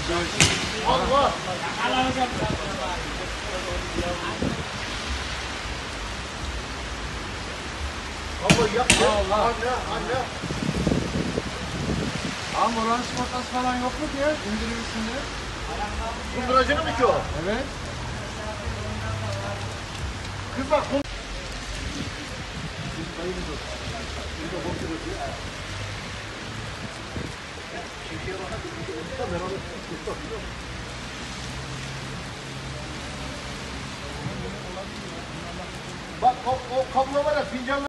Allah. Baba yapma. Allah. Anne. Ama orange makas falan yok mu ki ya? İndirirsin diye. Kunduracını mı ki o? Evet. Kız bak. Bak o kablo var ya fincanla.